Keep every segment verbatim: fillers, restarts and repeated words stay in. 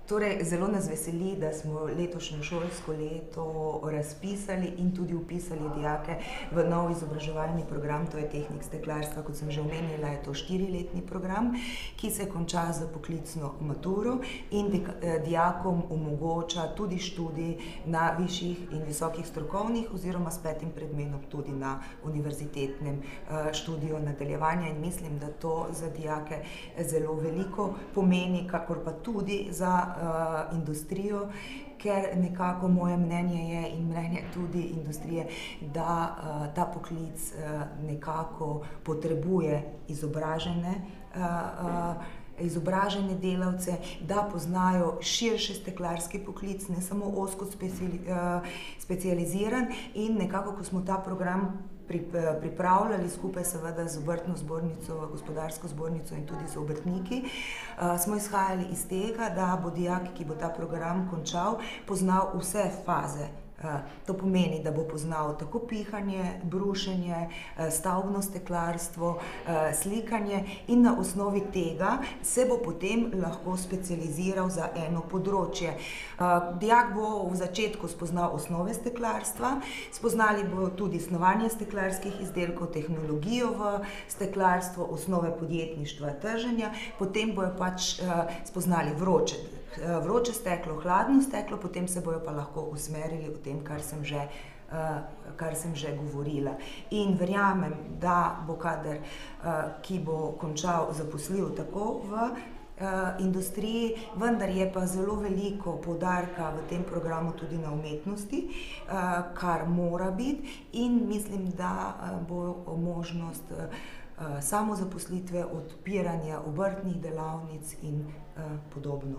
Torej, zelo nas veseli, da smo letošnjo šolsko leto razpisali in tudi vpisali dijake v nov izobraževalni program, to je tehnik steklarstva. Kot sem že omenila, je to štiriletni program, ki se konča z poklicno maturo in dijakom omogoča tudi študij na višjih in visokih strokovnih oziroma s petim predmetom tudi na univerzitetnem študiju nadaljevanja in mislim, da to za dijake zelo veliko pomeni, kakor pa tudi za industrijo, ker nekako moje mnenje je in mnenje tudi industrije, da ta poklic nekako potrebuje izobražene, izobražene delavce, da poznajo širši steklarski poklic, ne samo ozko specializiran in nekako, ko smo ta program pripravljali skupaj seveda z obrtno zbornico, gospodarsko zbornico in tudi z obrtniki, smo izhajali iz tega, da bo dijak, ki bo ta program končal, poznal vse faze. To pomeni, da bo poznal tako pihanje, brušenje, stavbno steklarstvo, slikanje in na osnovi tega se bo potem lahko specializiral za eno področje. Dijak bo v začetku spoznal osnove steklarstva, spoznali bo tudi snovanje steklarskih izdelkov, tehnologijo v steklarstvu, osnove podjetništva, trženja, potem bojo pač spoznali vroče vroče steklo, hladno steklo, potem se bojo pa lahko usmerili v tem, kar sem že, kar sem že govorila. In verjamem, da bo kader, ki bo končal, zaposljiv tako v industriji, vendar je pa zelo veliko poudarka v tem programu tudi na umetnosti, kar mora biti in mislim, da bo možnost samozaposlitve, odpiranja obrtnih delavnic in podobno.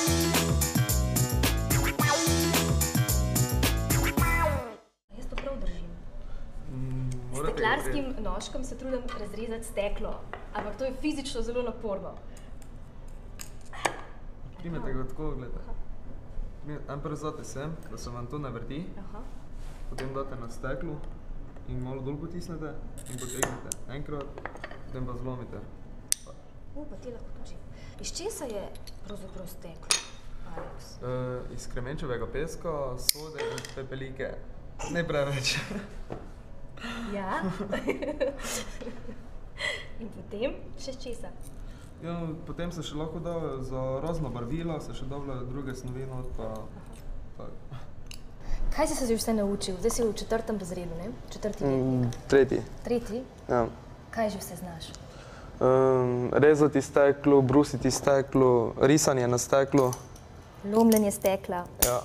Jaz to prav držim. S steklarskim nožkom se trudim razrezati steklo, ampak to je fizično zelo naporno. Primete ga tako, gledajte. Najprej vzate se, da se vam to navrti, potem date na steklo in malo dol potisnete in potegnete enkrat, potem pa zlomite. U, pa ti lahko točim. Iz česa je pravzaprav steklo, Alex? Iz kremenčevega peska, sode in pepelike. Ne preveč. Ja. In potem še česa? Ja, potem se še lahko da za razna barvila, se še davljajo druge snovi not, pa tako. Kaj si se že vse naučil? Zdaj si v četrtem razredu, ne? Četrti letnik? Tretji. Tretji? Ja. Kaj že vse znaš? Rezati steklo, brusiti steklo, risanje na steklo. Lomljenje stekla. Ja.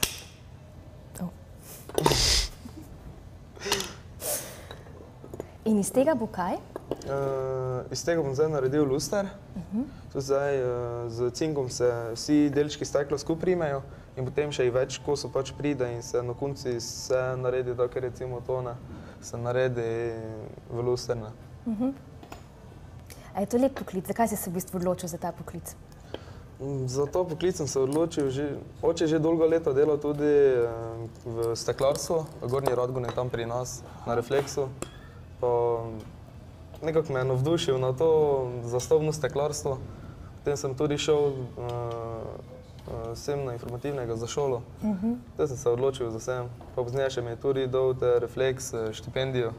In iz tega bo kaj? Iz tega bom zdaj naredil luster. Zdaj z cinkom se vsi delčki stekla skupaj primejo in potem še i več kosov pač pride in se na konci se naredi tako, recimo tone, se naredi v lusterna. A je to lep poklic? Zakaj si se v bistvu odločil za ta poklic? Za to poklic sem se odločil, oče že dolgo leta delal tudi v steklarstvu, v Gornji Radgoni, tam pri nas, na Refleksu. Nekako me je navdušil na to za stavbno steklarstvo. Potem sem tudi šel sem na informativnega za šolo. Potem sem se odločil za sem. Pa pozneje še mi je tudi dal te Refleks štipendijo.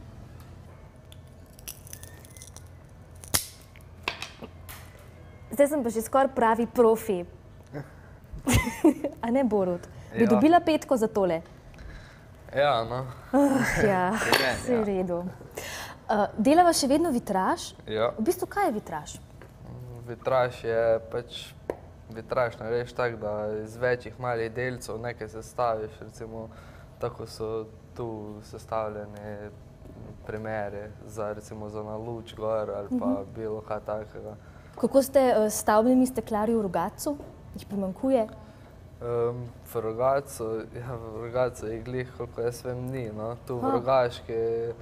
Zdaj sem pa že skoraj pravi profi. A ne, Borut? Bi dobila petko za tole? Ja, no. Ja, vse v redu. Delava še vedno vitraž? Ja. V bistvu, kaj je vitraž? Vitraž je pač, vitraž narediš tako, da iz večjih malih delcev nekaj sestaviš, recimo tako so tu sestavljeni primeri za recimo za na luč gor ali pa bilo kaj takega. Kako ste s stavbnimi steklarji v Rogatcu? Jih primanjkuje? V Rogatcu, ja, v Rogatcu jih glih, koliko jaz vem, ni, no. Tu v Rogaški,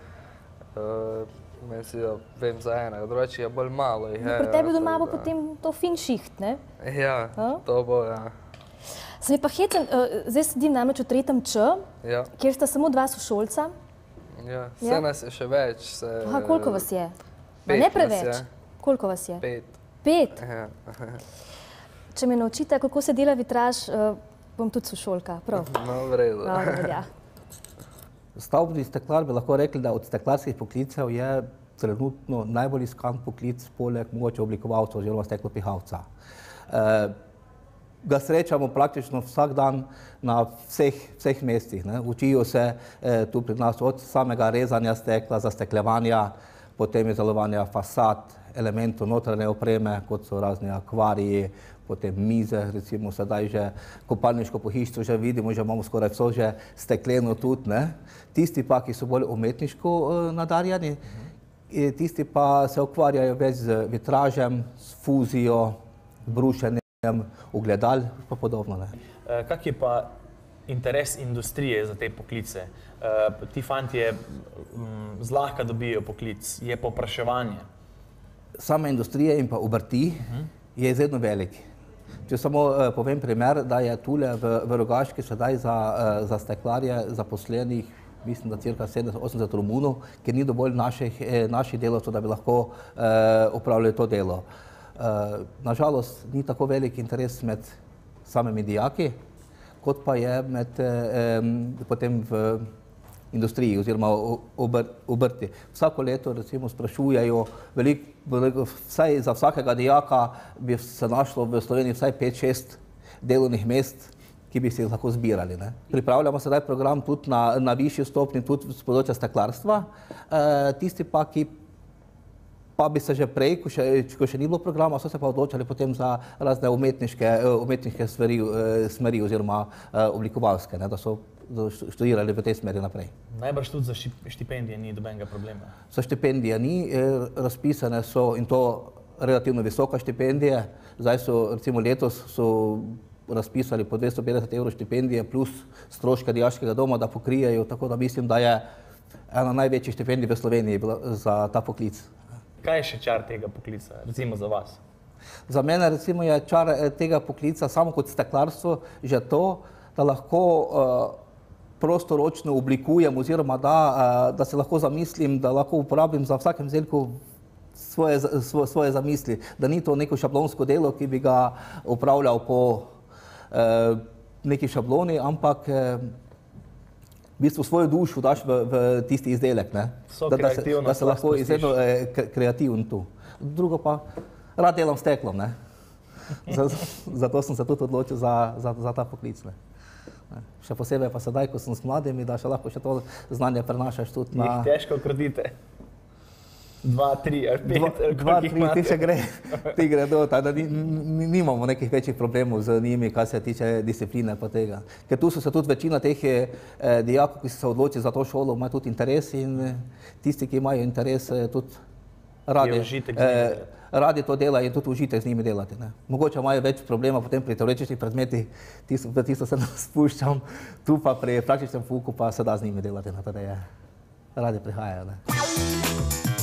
vem za enega, drugače je bolj malo jih je. Pri tebi doma bo potem to fin šiht, ne? Ja, to bo, ja. Sem pa hecen, zdaj sedim namreč v tretjem Č, kjer sta samo dva sošolca. Ja, vse nas je še več. Aha, koliko vas je? Ne preveč. Koliko vas je? Pet. Pet? Če me naučite, kako se dela vitraž, bom tudi sošolka, prav? No, v redu. Stavbni steklar bi lahko rekli, da od steklarskih poklicev je trenutno najbolj iskan poklic poleg mogoče oblikovalca oziroma steklopihalca. Ga srečamo praktično vsak dan na vseh, vseh mestih. Ne. Učijo se eh, tu pri nas od samega rezanja stekla, zastekljevanja, potem izdelovanja fasad, elementov notranje opreme, kot so razni akvariji, potem mize, recimo sedaj že kopalniško pohištvo že vidimo, že imamo skoraj vso že stekleno tudi. Ne. Tisti pa, ki so bolj umetniško eh, nadarjeni, tisti pa se ukvarjajo več z vitražem, s fuzijo, brušenjem, ogledal pa podobno. Ne. Kak je pa interes industrije za te poklice? Ti fantje zlahka dobijo poklic, je povpraševanje? Same industrije in pa obrti je izredno velik. Če samo povem primer, da je tule v, v Rogaški sedaj za, za steklarje zaposlenih, mislim, da cirka sedemdeset do osemdeset Romunov, ker ni dovolj naših, naših delavcev, da bi lahko upravljali to delo. Nažalost, ni tako velik interes med samimi dijaki, kot pa je med, potem v industriji oziroma obrti. Vsako leto recimo sprašujejo, veliko, vsaj za vsakega dijaka bi se našlo v Sloveniji vsaj pet šest delovnih mest, ki bi se jih lahko zbirali. Ne. Pripravljamo sedaj program tudi na, na višji stopni, tudi z področja steklarstva. E, tisti pa, ki pa bi se že prej, ko še, ko še ni bilo programa, so se pa odločali potem za razne umetniške, umetniške smeri, smeri oziroma oblikovalske, ne, da so študirali v tej smeri naprej. Najbrž tudi za štipendije ni dobenega problema? Za štipendije ni, razpisane so in to relativno visoka štipendije. Zdaj so, recimo letos so razpisali po dvesto petdeset evrov štipendije plus stroške dijaškega doma, da pokrijejo, tako da mislim, da je ena največjih štipendij v Sloveniji za ta poklic. Kaj je še čar tega poklica, recimo za vas? Za mene recimo je čar tega poklica samo kot steklarstvo že to, da lahko uh, prostoročno oblikujem oziroma da, uh, da se lahko zamislim, da lahko uporabim za vsakem izdelku svoje, svoje, svoje zamisli, da ni to neko šablonsko delo, ki bi ga upravljal po uh, neki šabloni, ampak uh, v bistvu svojo dušo daš v, v tisti izdelek, ne? Da, da, se, da se lahko izredno eh, kreativen tu. Drugo pa, rad delam s steklom, ne? Zato sem se tudi odločil za, za, za ta poklic. Ne? Še posebej pa sedaj, ko sem s mladimi, da še lahko še to znanje prenašaš tudi na... Jih težko kredite? Dva, tri, ali pet, ali dva, tri, ti še gre, ti gre do, da ni, nimamo nekih večjih problemov z njimi, kar se tiče discipline pa tega. Ker tu so se tudi večina teh eh, dijakov, ki so se odločili za to šolo, imajo tudi interes in tisti, ki imajo interes, tudi radi, eh, radi to dela in tudi užitek z njimi delati. Ne. Mogoče imajo več problema potem pri teoretičnih predmetih, tisto, tisto se spuščam, tu pa pri praktičnem pouku pa se da z njimi delati, ne, da je radi prihajajo. Ne.